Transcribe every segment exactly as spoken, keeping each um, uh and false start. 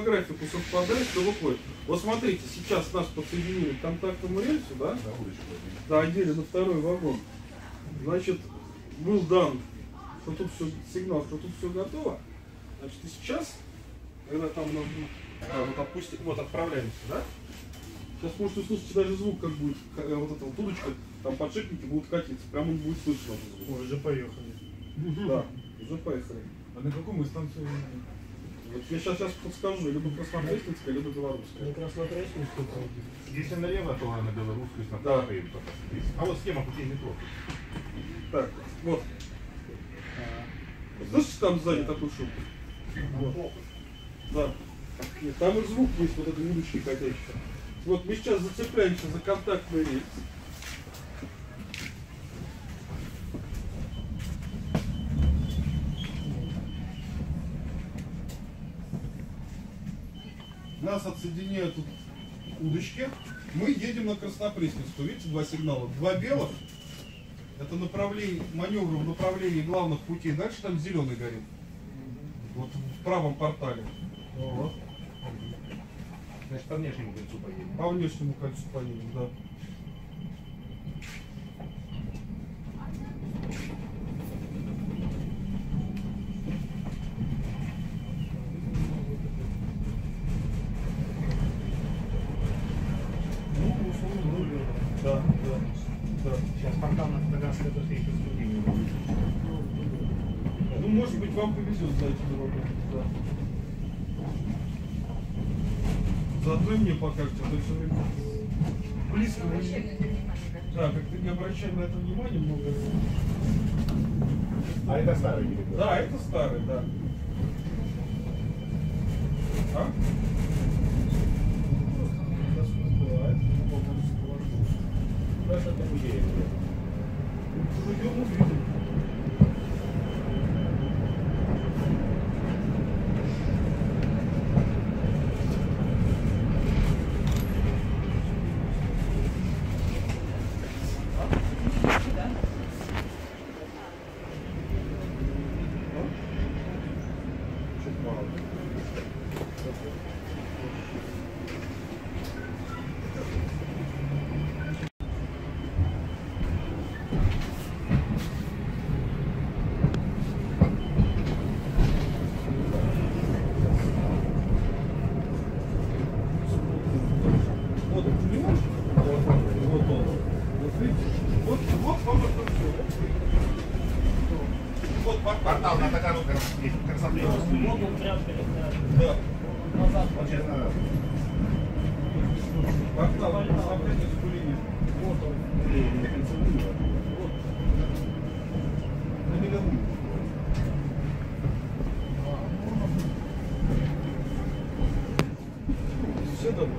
графику совпадает, что выходит. Вот смотрите, сейчас нас подсоединили к контактному рельсу, да? Да, одели на второй вагон. Значит, был дан, что тут все, сигнал, что тут все готово. Значит, и сейчас, когда там нам, а, вот, отпусти, вот отправляемся, да? Сейчас можете услышать даже звук, как будет, вот эта вот удочка, там подшипники будут катиться, прямо он будет слышно. Ой, уже поехали. Да, уже поехали. А на какую мы станцию? Вот я сейчас, сейчас подскажу, либо Краснопресненская, либо Белорусская. На Краснопресненскую пойдем. Если налево, то на Белорусскую, если направо, Да. поедем. А вот схема путей метро. Так, вот. Вот слышите, там сзади такой шум? Вот. Да. Нет, там и звук есть, вот этой удочки катящейся. Вот мы сейчас зацепляемся за контактный рельс. Нас отсоединяют тут удочки. Мы едем на Краснопресненскую. Видите, два сигнала. Два белых. Это направление, маневр в направлении главных путей. Дальше там зеленый горит. Вот в правом портале. Вот. Значит, по внешнему кольцу поедем. По внешнему кольцу поедем, да. Да, да, да. Сейчас портал на фотографии это встреча с другими. Ну, может быть, вам повезет за эти дороги. Да. Заодно и мне покажете, а то все время близко. Да, как-то не обращаем на это внимания много. А это старый или кто? Да, это старый, да. А? Просто это музей. Идем, увидим. Вот, понимаешь? Вот он. Вот видите? Вот, вот вам это все. Вот портал. Портал на Таганрог, Краснопресненскую. Вот он прям перед нами. Да. Назад. Вот сейчас надо. Портал на Краснопресненскую линию. Вот он. На кольцевую. Вот. На меловую. Все довольны?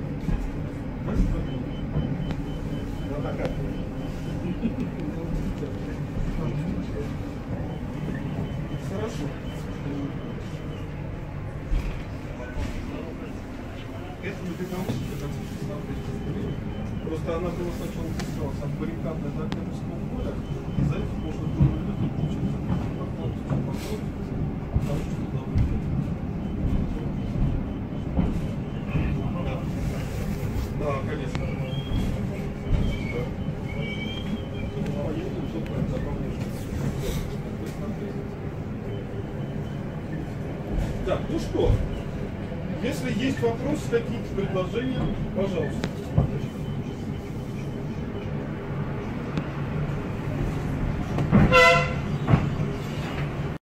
Вот такая. Хорошо. Это не для того, чтобы так смотреть. Просто она была сначала писалась от баррикадной до Октябрьского поля, и за это можно было выключить. Потому что туда да. Да, конечно. Так, ну что, если есть вопросы, какие-то предложения, пожалуйста.